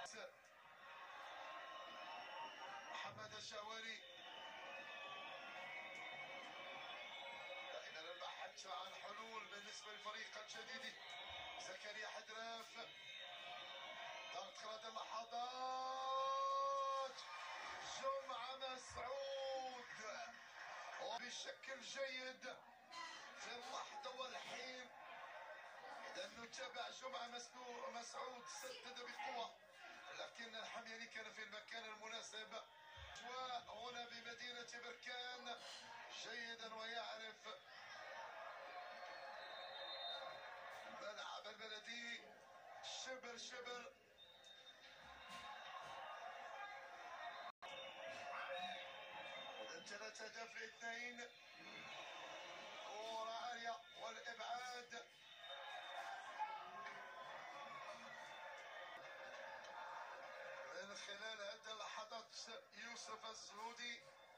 محمد الشاوري دائما البحث عن حلول بالنسبة للفريق الجديد. زكريا حدراف ضغط خلال اللحظات، جمعة مسعود وبشكل جيد في اللحظة والحين. إذا نتابع جمعة مسعود سدد بقوة، لكن الحمياني كان في المكان المناسب. وهنا بمدينة بركان جيدا ويعرف ملعب البلدي شبر شبر. إذا 3-2 كرة عالية والإبعاد من خلال هذه اللحظات يوسف الزهودي.